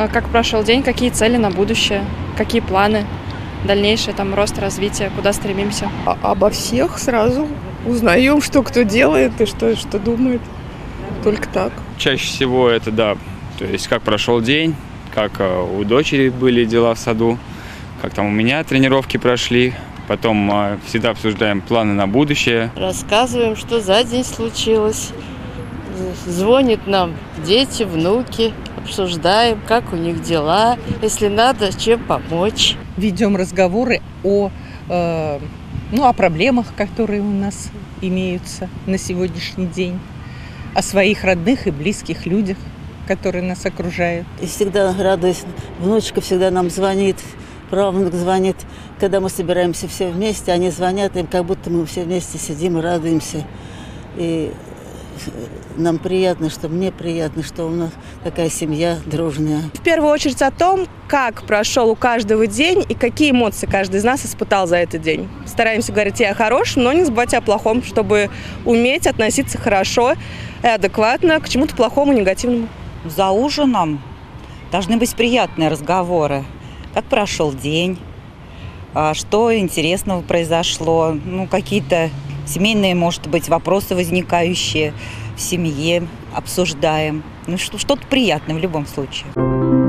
как прошел день, какие цели на будущее, какие планы, дальнейший там рост, развитие, куда стремимся. Обо всех сразу узнаем, что кто делает и что думает. Только так. Чаще всего это, да, то есть как прошел день, как у дочери были дела в саду, как там у меня тренировки прошли. Потом всегда обсуждаем планы на будущее. Рассказываем, что за день случилось. Звонят нам дети, внуки. Обсуждаем, как у них дела, если надо, чем помочь. Ведем разговоры о проблемах, которые у нас имеются на сегодняшний день, о своих родных и близких людях, которые нас окружают. И всегда радуюсь. Внучка всегда нам звонит, правнук звонит. Когда мы собираемся все вместе, они звонят, им как будто мы все вместе сидим и радуемся. И нам приятно, что мне приятно, что у нас такая семья дружная. В первую очередь о том, как прошел у каждого день и какие эмоции каждый из нас испытал за этот день. Стараемся говорить и о хорошем, но не забывать о плохом, чтобы уметь относиться хорошо и адекватно к чему-то плохому, негативному. За ужином должны быть приятные разговоры. Как прошел день, что интересного произошло, какие-то семейные, может быть, вопросы возникающие в семье, обсуждаем. Что-то приятное в любом случае.